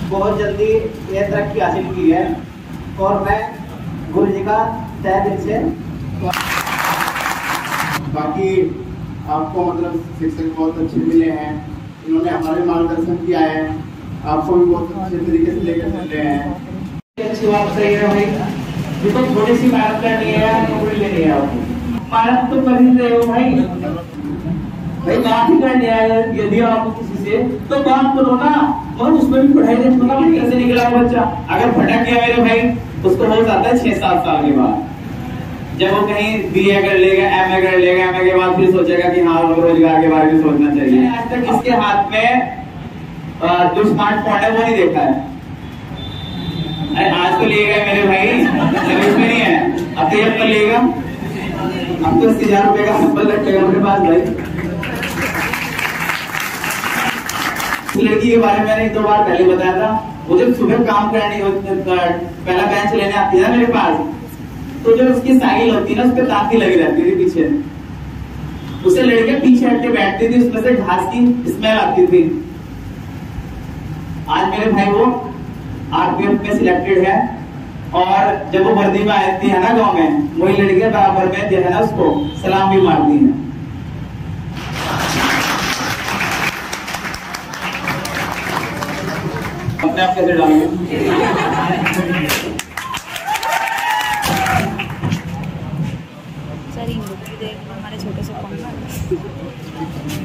बहुत जल्दी ये तरक्की हासिल की है और मैं गुरु जी का तहे दिल से बाकी आपको मतलब शिक्षक बहुत अच्छे मिले हैं, इन्होंने हमारे मार्गदर्शन किया है, आपको भी बहुत अच्छे तरीके से लेकर चल रहे हैं। अच्छी बात सही है भाई, ये तो छोटी सी मेहनत करनी है, नौकरी लेनी है आपको। मेहनत तो कर ही रहे हो भाई बात ही करनी है। यदि आपको किसी से तो बात करो ना, और उसमें भी पढ़ाई देखो ना भाई कैसे निकला बच्चा। अगर भटक गया मेरे भाई, उसको हो जाता है 6-7 साल के बाद, जब वो कहीं BA कर लेगा, MA कर लेगा, MA के बाद फिर सोचेगा कि हाँ रोजगार के बारे में सोचना चाहिए। आज तक इसके हाथ में जो स्मार्टफोन है वो नहीं देखा है। अरे आज तो ले गए मेरे भाई, सर्विस में नहीं है, अब तो अब लेगा, अब तो 80,000 रुपए का सफल रखेगा अपने पास भाई। लड़की के बारे में मैंने 1-2 बार पहले बताया था, वो जब सुबह काम करनी पहला बेंच लेने आती है ना मेरे पास, तो जो उसकी साइकिल होती है ना, उस पर ताकि लगी रहती थी पीछे, उसे लड़के पीछे हटके बैठती थी, उसमें से घास की स्मेल आती थी। आज मेरे भाई वो RPF में सिलेक्टेड है, और जब वो वर्दी में आती है ना गांव में, वही लड़के बराबर में जो है ना उसको सलाम भी मारती है। अपने आप कैसे डालेंगे? सर इन लोग भी देख हमारे छोटे से कौन